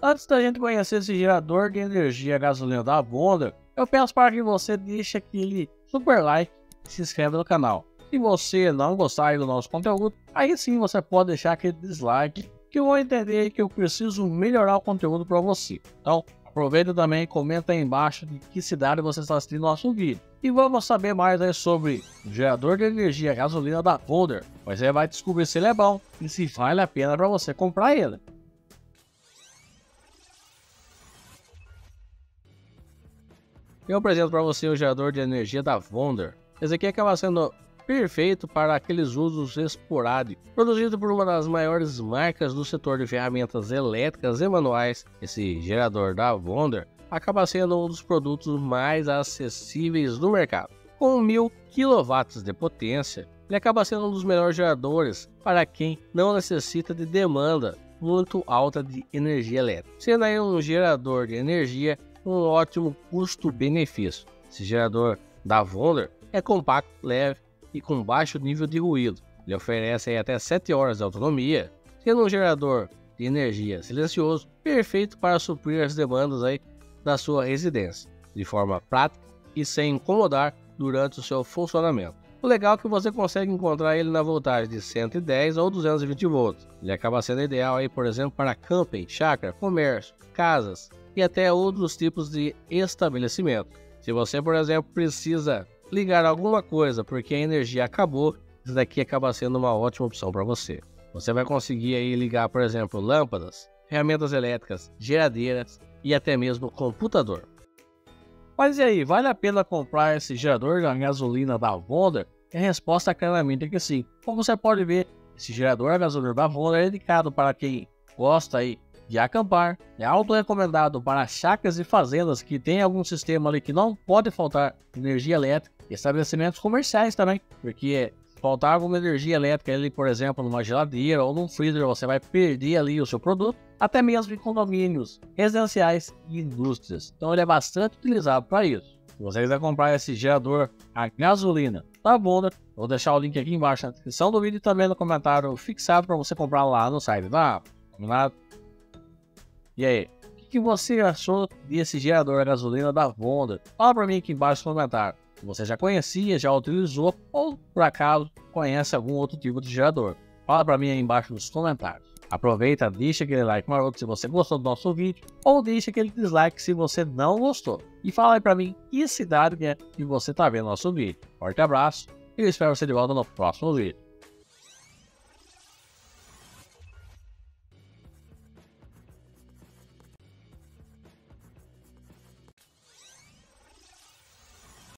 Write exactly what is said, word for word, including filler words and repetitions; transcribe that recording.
Antes da gente conhecer esse gerador de energia a gasolina da Bonder, eu peço para que você deixe aquele super like e se inscreva no canal. Se você não gostar do nosso conteúdo, aí sim você pode deixar aquele dislike, que eu vou entender que eu preciso melhorar o conteúdo para você. Então, aproveita também e comenta aí embaixo de que cidade você está assistindo nosso vídeo. E vamos saber mais aí sobre o gerador de energia a gasolina da Bonder. Você vai descobrir se ele é bom e se vale a pena para você comprar ele. Eu apresento para você o gerador de energia da Bonder. Esse aqui acaba sendo perfeito para aqueles usos esporádicos. Produzido por uma das maiores marcas do setor de ferramentas elétricas e manuais, esse gerador da Bonder acaba sendo um dos produtos mais acessíveis do mercado. Com mil quilowatts de potência, ele acaba sendo um dos melhores geradores para quem não necessita de demanda muito alta de energia elétrica, sendo aí um gerador de energia um ótimo custo-benefício. Esse gerador da Bonder é compacto, leve e com baixo nível de ruído. Ele oferece aí até sete horas de autonomia, sendo um gerador de energia silencioso, perfeito para suprir as demandas aí da sua residência, de forma prática e sem incomodar durante o seu funcionamento. O legal é que você consegue encontrar ele na voltagem de cento e dez ou duzentos e vinte volts. Ele acaba sendo ideal aí, por exemplo, para camping, chácara, comércio, casas e até outros tipos de estabelecimento. Se você, por exemplo, precisa ligar alguma coisa porque a energia acabou, isso daqui acaba sendo uma ótima opção para você. Você vai conseguir aí ligar, por exemplo, lâmpadas, ferramentas elétricas, geradeiras e até mesmo computador. Mas e aí, vale a pena comprar esse gerador da gasolina da Bonder? E a resposta é claramente que sim. Como você pode ver, esse gerador a gasolina da Bonder é indicado para quem gosta aí de acampar, é auto recomendado para chácaras e fazendas que tem algum sistema ali que não pode faltar energia elétrica, e estabelecimentos comerciais também, porque faltar alguma energia elétrica ali, por exemplo, numa geladeira ou num freezer, você vai perder ali o seu produto, até mesmo em condomínios residenciais e indústrias. Então ele é bastante utilizado para isso. Se você quiser comprar esse gerador a gasolina da Bonder, vou deixar o link aqui embaixo na descrição do vídeo e também no comentário fixado para você comprar lá no site da Combinado? E aí, o que, que você achou desse gerador a gasolina da Bonder? Fala para mim aqui embaixo no comentário. Se você já conhecia, já utilizou ou por acaso conhece algum outro tipo de gerador. Fala para mim aí embaixo nos comentários. Aproveita, deixa aquele like maroto se você gostou do nosso vídeo ou deixa aquele dislike se você não gostou. E fala aí para mim que cidade é que você está vendo nosso vídeo. Forte abraço e eu espero você de volta no próximo vídeo.